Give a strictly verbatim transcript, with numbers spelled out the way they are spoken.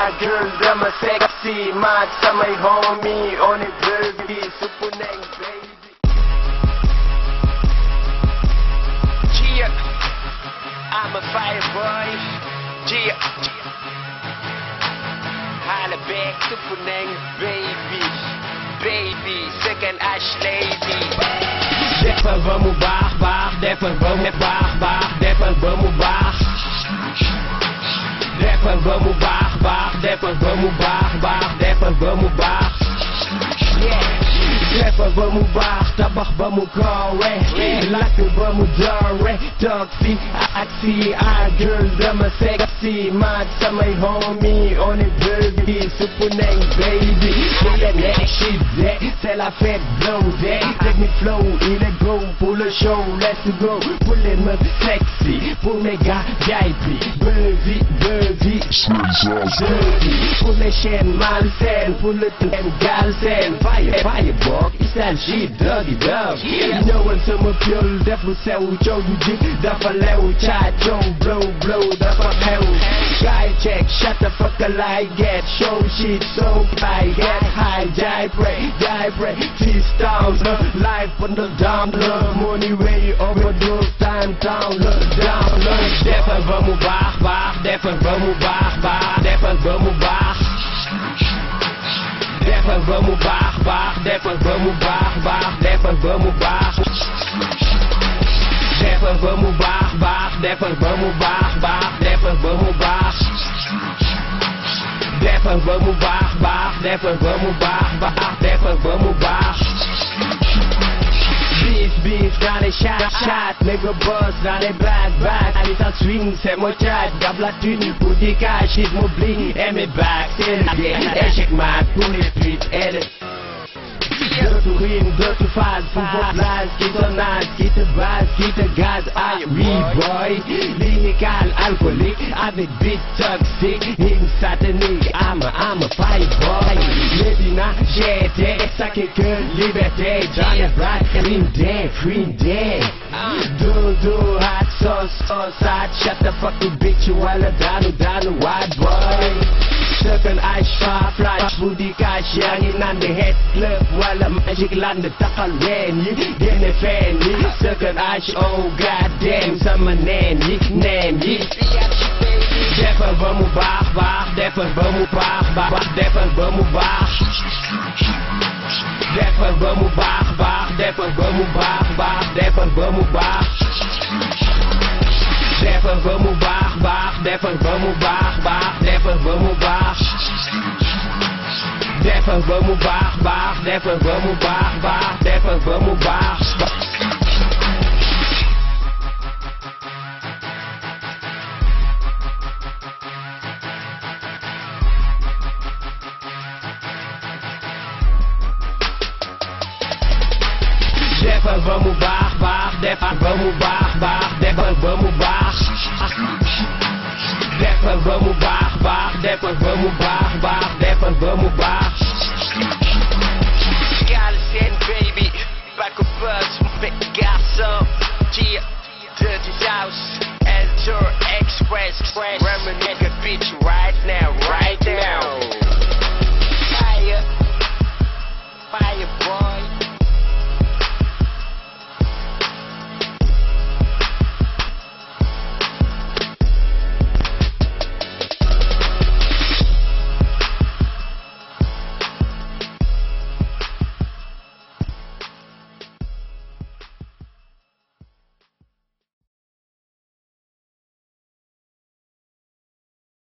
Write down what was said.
hot girl, dama sexy, mat samay homie, on est baby, super name baby. Yeah, I'm a fire boy. Yeah, holla back, super name baby, baby, second ash lady. Defal ba mu baax baax, defal ba mu baax baax, defal ba mu baax. Defal ba mu baax baax, defal ba mu baax baax, defal ba mu baax. Defal ba mu baax, tabax ba mu koowe, lakk ba mu doore, toog si ak si ah girl dama sexy, mat samay homie, on est baby, super name baby. Pour les mecs shit day, c'est la fête blow day, technique flow, il est go pour le show, let's go. Pour les meufs sexy, pour les gars V I P, buzzy, buzzy, dirty. Pour les chaînes malsaines, pour le thème galsen, fire, fireball, il s'agit doggy dog. Ñëwal sama piol def lu sew, coow yu jig dafa lew, caa coow blow blow dafa xew. Guy check, shut the fuck up like get, show shit so I get high, die pray, die pray, cheese down, life on the down, money way overdose, time down, down, defal ba mu baax baax, defal ba mu baax baax, defal ba mu baax. Defal ba mu baax baax, defal ba mu baax baax, defal ba mu baax. Defal ba mu baax baax, defal ba mu baax baax, defal ba mu baax. Defal ba mu baax baax, defal ba mu baax baax, defal ba mu baax. Beef, beef, dans les chats, chats, nigga boss, dans les bad, bad. Allez, ça swing, c'est mon chat, garde la thune pour des cash, hit mon bling, et mes bacs, c'est la guerre, échec mat pour les putes, et le... Dootu rime, dootu phase, pour vos blagues, qui te nage, qui te base, qui te gaz, aïe, oui boy, lyrical, alcoolique, avec beat toxique, hymne satanique, I'm a, I'm a fire boy, Medina, j'étais, Sacré-Cœur, liberté, John et Brad, Green Day, Green Day, Dodo, hot sauce, sauce, hot, shut the fucking bitch, you all a danu, danu, white boy. Second ice far flash, booty cash, young in on the head club, while the magic land the tackle rain, then the fan, second ice, oh goddamn, summer nanny, nanny. Defal ba mu baax baax, defal ba mu baax baax, defal ba mu baax. Defal ba mu baax baax, defal ba mu baax baax, defal ba mu baax. Defal ba mu baax baax, defal ba mu baax baax, defal ba mu baax. Defal ba mu baax baax, defal ba mu baax baax, defal ba mu baax. Defal ba mu baax baax, defal ba mu baax baax, defal ba mu baax. Defal ba mu baax baax, defal ba mu baax baax, defal ba mu baax. Galsen baby, back up buzz, big garçon, yeah, dirty house, Enter Express, Reminisce bitch right.